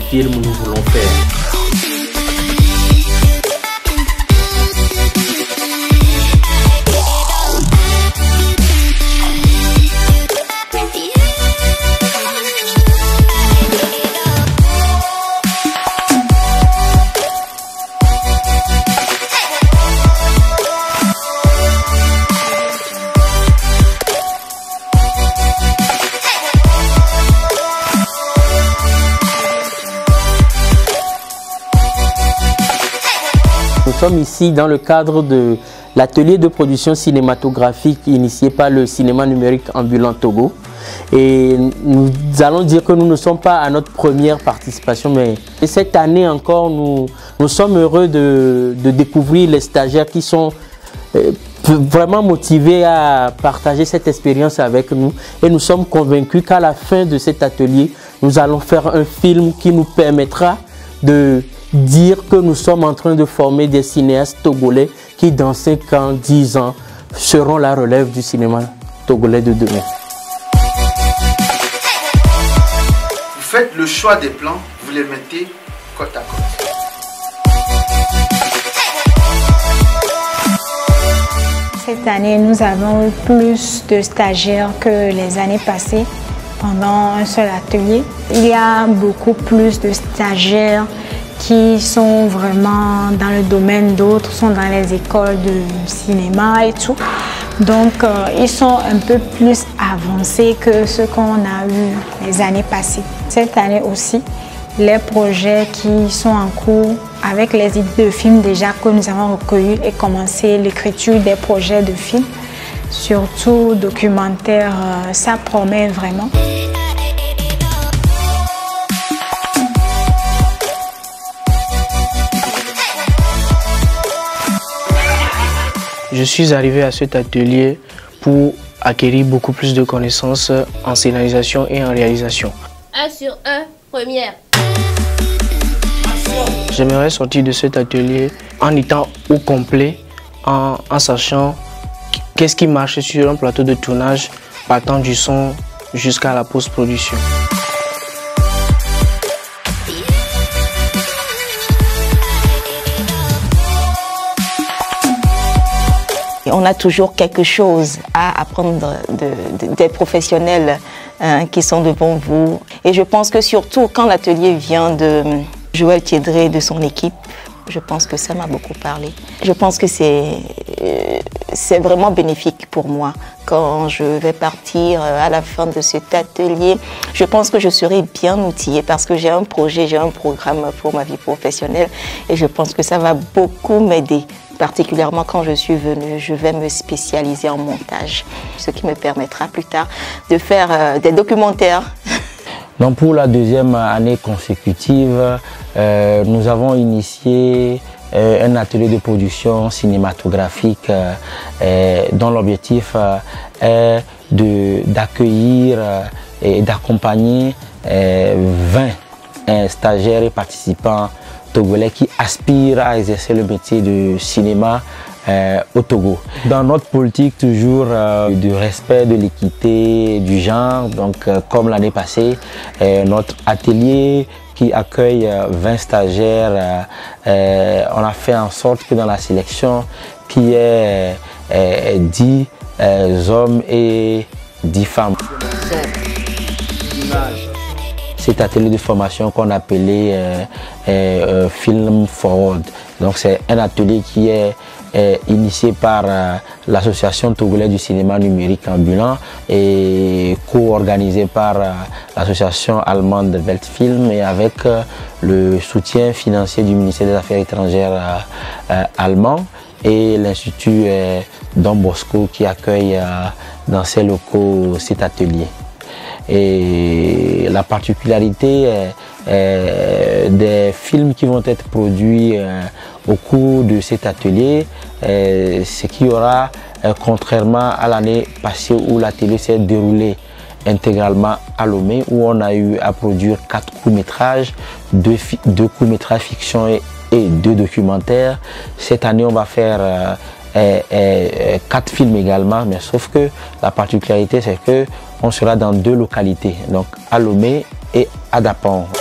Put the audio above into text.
film nous voulons faire. Nous sommes ici dans le cadre de l'atelier de production cinématographique initié par le cinéma numérique ambulant Togo. Et nous allons dire que nous ne sommes pas à notre première participation, mais cette année encore, nous sommes heureux de découvrir les stagiaires qui sont vraiment motivés à partager cette expérience avec nous. Et nous sommes convaincus qu'à la fin de cet atelier, nous allons faire un film qui nous permettra de dire que nous sommes en train de former des cinéastes togolais qui dans 5 ans, 10 ans seront la relève du cinéma togolais de demain. Vous faites le choix des plans, vous les mettez côte à côte. Cette année, nous avons eu plus de stagiaires que les années passées pendant un seul atelier. Il y a beaucoup plus de stagiaires qui sont vraiment dans le domaine, d'autres sont dans les écoles de cinéma et tout. Donc, ils sont un peu plus avancés que ce qu'on a eu les années passées. Cette année aussi, les projets qui sont en cours avec les idées de films déjà que nous avons recueillies et commencé l'écriture des projets de films, surtout documentaires, ça promet vraiment. Je suis arrivé à cet atelier pour acquérir beaucoup plus de connaissances en scénarisation et en réalisation. 1 sur 1, première. J'aimerais sortir de cet atelier en étant au complet, en sachant qu'est-ce qui marche sur un plateau de tournage, partant du son jusqu'à la post-production. On a toujours quelque chose à apprendre des professionnels qui sont devant vous. Et je pense que surtout quand l'atelier vient de Joël Thiédré et de son équipe, je pense que ça m'a beaucoup parlé. Je pense que c'est vraiment bénéfique pour moi. Quand je vais partir à la fin de cet atelier, je pense que je serai bien outillée parce que j'ai un projet, j'ai un programme pour ma vie professionnelle et je pense que ça va beaucoup m'aider. Particulièrement quand je suis venue, je vais me spécialiser en montage, ce qui me permettra plus tard de faire des documentaires. Donc pour la deuxième année consécutive, nous avons initié un atelier de production cinématographique dont l'objectif est d'accueillir et d'accompagner 20 stagiaires et participants togolais qui aspirent à exercer le métier de cinéma au Togo. Dans notre politique toujours du respect de l'équité du genre, donc comme l'année passée, notre atelier qui accueille 20 stagiaires, on a fait en sorte que dans la sélection qui est 10 hommes et 10 femmes. Cet atelier de formation qu'on appelait Film Forward. Donc c'est un atelier qui est initié par l'association togolaise du cinéma numérique ambulant et co-organisé par l'association allemande Weltfilm et avec le soutien financier du ministère des Affaires étrangères allemand et l'Institut Don Bosco qui accueille dans ses locaux cet atelier. Et la particularité des films qui vont être produits au cours de cet atelier, c'est qu'il y aura, contrairement à l'année passée où l'atelier s'est déroulé intégralement à Lomé, où on a eu à produire 4 courts-métrages, 2 courts-métrages fiction et 2 documentaires. Cette année, on va faire 4 films également, mais sauf que la particularité, c'est que on sera dans 2 localités, donc à Lomé et à Dapang.